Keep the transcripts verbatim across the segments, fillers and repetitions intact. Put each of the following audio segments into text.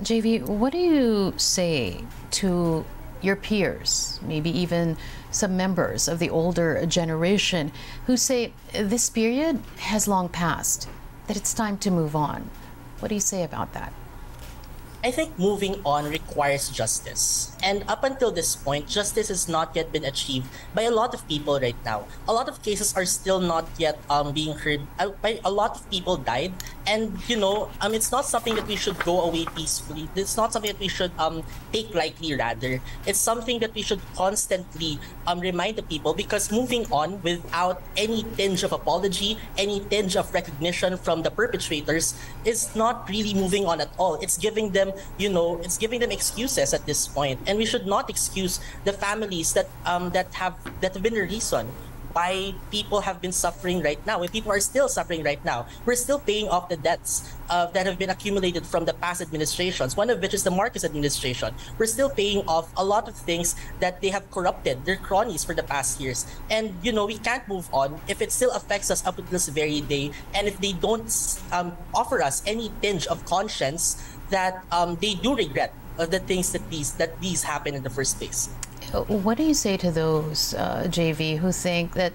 J V, what do you say to your peers, maybe even some members of the older generation, who say this period has long passed, that it's time to move on? What do you say about that? I think moving on requires justice. And up until this point, justice has not yet been achieved by a lot of people right now. A lot of cases are still not yet um, being heard. Uh, by a lot of people died. And, you know, um, it's not something that we should go away peacefully. It's not something that we should um, take lightly, rather. It's something that we should constantly um, remind the people, because moving on without any tinge of apology, any tinge of recognition from the perpetrators is not really moving on at all. It's giving them you know, it's giving them excuses at this point, and we should not excuse the families that um that have that have been the reason why people have been suffering right now. When people are still suffering right now, we're still paying off the debts uh, that have been accumulated from the past administrations, one of which is the Marcos administration. We're still paying off a lot of things that they have corrupted, their cronies, for the past years. And, you know, we can't move on if it still affects us up to this very day, and if they don't um, offer us any tinge of conscience that um, they do regret of the things that these that these happen in the first place. What do you say to those, uh, J V, who think that,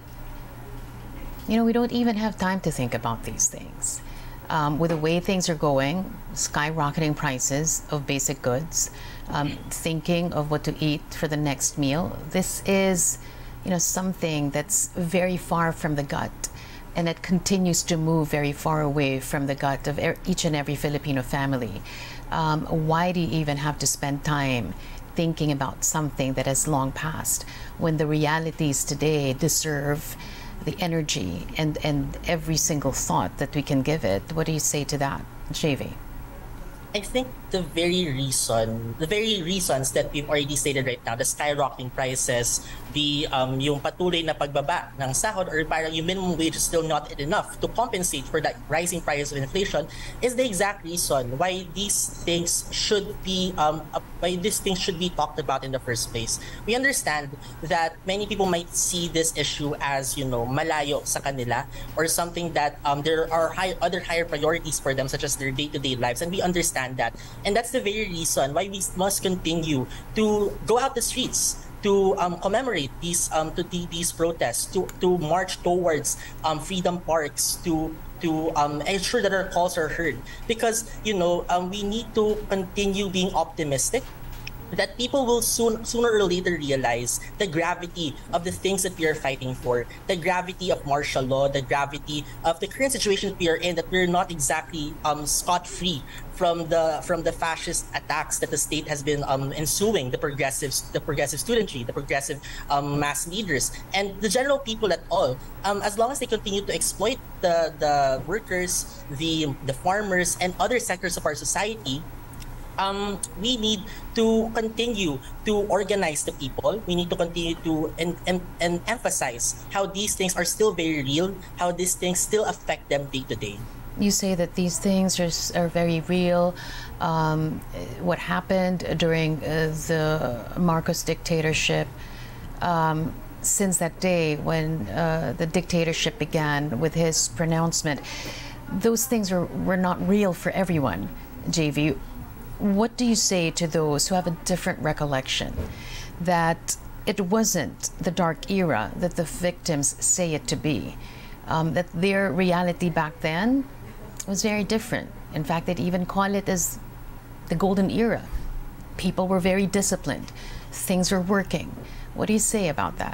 you know, we don't even have time to think about these things? Um, with the way things are going, skyrocketing prices of basic goods, um, thinking of what to eat for the next meal, this is, you know, something that's very far from the gut, and it continues to move very far away from the gut of each and every Filipino family. Um, why do you even have to spend time thinking about something that has long passed, when the realities today deserve the energy and, and every single thought that we can give it? What do you say to that, J V? I think the very reason, the very reasons that we've already stated right now, the skyrocketing prices, the um, yung patuloy na pagbaba ng sahod, or parang yung minimum wage is still not enough to compensate for that rising price of inflation, is the exact reason why these things should be um, why these things should be talked about in the first place. We understand that many people might see this issue as, you know, malayo sa kanila, or something that um, there are high, other higher priorities for them, such as their day-to-day lives, and we understand that. And that's the very reason why we must continue to go out the streets, to um, commemorate these um, to the, these protests, to to march towards um, freedom parks, to to um, ensure that our calls are heard. Because, you know, um, we need to continue being optimistic that people will soon, sooner or later realize the gravity of the things that we are fighting for, the gravity of martial law, the gravity of the current situation we are in, that we're not exactly um, scot-free from the from the fascist attacks that the state has been um, ensuing, the progressives, the progressive studentry, the progressive um, mass leaders, and the general people at all. Um, as long as they continue to exploit the the workers, the the farmers, and other sectors of our society, Um, we need to continue to organize the people. We need to continue to and, and, and emphasize how these things are still very real, how these things still affect them day to day. You say that these things are, are very real. Um, what happened during uh, the Marcos dictatorship, um, since that day when uh, the dictatorship began with his pronouncement, those things are, were not real for everyone, J V. What do you say to those who have a different recollection, that it wasn't the dark era that the victims say it to be, um, that their reality back then was very different? In fact, they'd even call it as the golden era. People were very disciplined. Things were working. What do you say about that?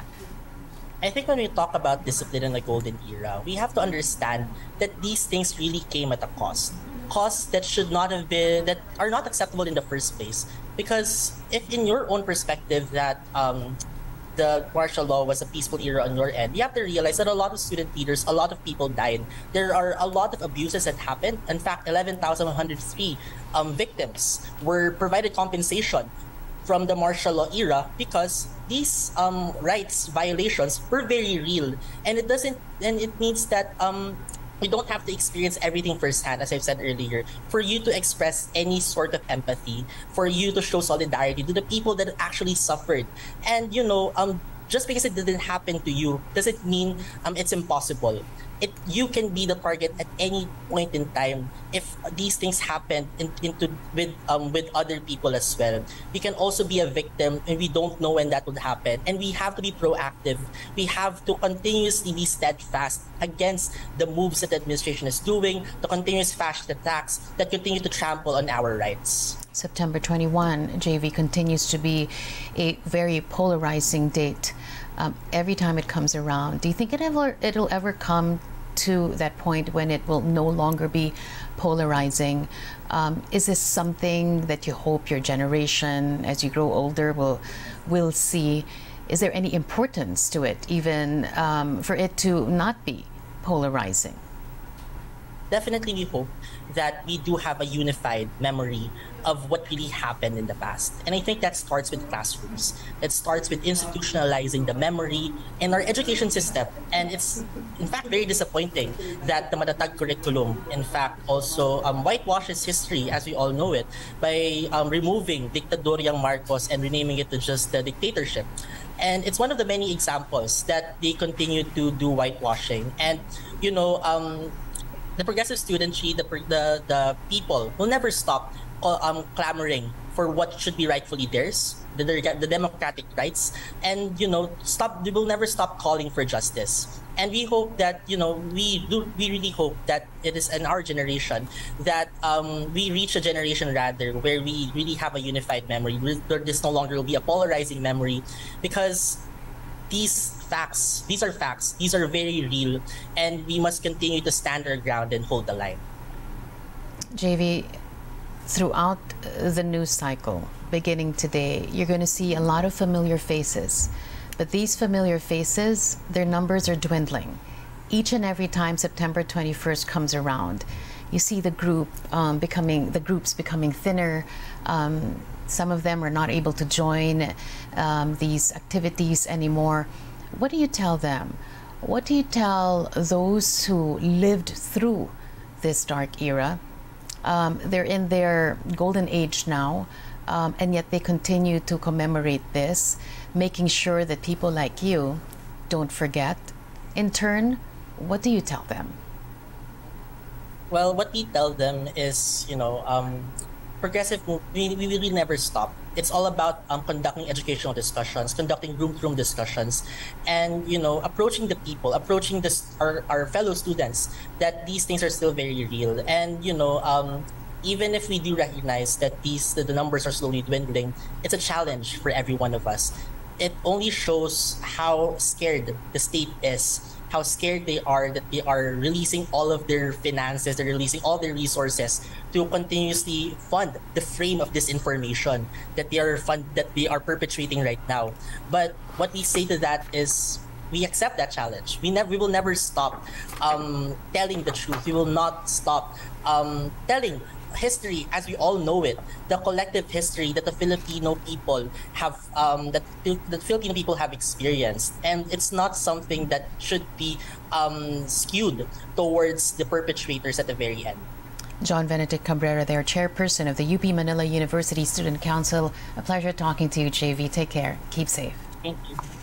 I think when we talk about discipline in the golden era, we have to understand that these things really came at a cost. Costs that should not have been, that are not acceptable in the first place. Because if in your own perspective that um, the martial law was a peaceful era on your end, you have to realize that a lot of student leaders, a lot of people died. There are a lot of abuses that happened. In fact, eleven thousand one hundred three um, victims were provided compensation from the martial law era, because these um, rights violations were very real. And it doesn't, and it means that um, you don't have to experience everything firsthand, as I've said earlier, for you to express any sort of empathy, for you to show solidarity to the people that actually suffered. And, you know, um, just because it didn't happen to you doesn't mean um, it's impossible. it you can be the target at any point in time if these things happen in, into with um with other people as well. We can also be a victim, and we don't know when that would happen. And we have to be proactive. We have to continuously be steadfast against the moves that the administration is doing, the continuous fascist attacks that continue to trample on our rights. September twenty-first, J V, continues to be a very polarizing date. Um, every time it comes around, do you think it ever it'll ever come to that point when it will no longer be polarizing? Um, is this something that you hope your generation, as you grow older, will will see? Is there any importance to it, even um, for it to not be polarizing? Definitely, we hope that we do have a unified memory of what really happened in the past. And I think that starts with classrooms. It starts with institutionalizing the memory in our education system. And it's, in fact, very disappointing that the Matatag curriculum, in fact, also um, whitewashes history as we all know it by um, removing Dictadoryang Marcos and renaming it to just the dictatorship. And it's one of the many examples that they continue to do whitewashing. And, you know, um, the progressive studentry, the, the the people will never stop um, clamoring for what should be rightfully theirs, the, the democratic rights, and you know, stop. They will never stop calling for justice. And we hope that you know, we do. We really hope that it is in our generation that um, we reach a generation rather where we really have a unified memory. Where this no longer will be a polarizing memory, because these facts, these are facts, these are very real, and we must continue to stand our ground and hold the line. J V, throughout the news cycle, beginning today, you're going to see a lot of familiar faces. But these familiar faces, their numbers are dwindling. Each and every time September twenty-first comes around, you see the group um, becoming, the groups becoming thinner. Um, some of them are not able to join um, these activities anymore. What do you tell them? What do you tell those who lived through this dark era? Um, they're in their golden age now, um, and yet they continue to commemorate this, making sure that people like you don't forget. In turn, what do you tell them? Well, what we tell them is, you know, um, progressive, we, we really never stop. It's all about um, conducting educational discussions, conducting room-to-room discussions, and you know, approaching the people, approaching this, our, our fellow students, that these things are still very real. And you know, um, even if we do recognize that these the, the numbers are slowly dwindling, it's a challenge for every one of us. It only shows how scared the state is, how scared they are that they are releasing all of their finances, they're releasing all their resources to continuously fund the frame of disinformation that they are fund that they are perpetrating right now. But what we say to that is we accept that challenge. We never we will never stop um, telling the truth. We will not stop um, telling history as we all know it, the collective history that the Filipino people have, um, that the Filipino people have experienced, and it's not something that should be um, skewed towards the perpetrators at the very end. John Benedict Cabrera, there, chairperson of the U P Manila University Student Council. A pleasure talking to you, J V. Take care. Keep safe. Thank you.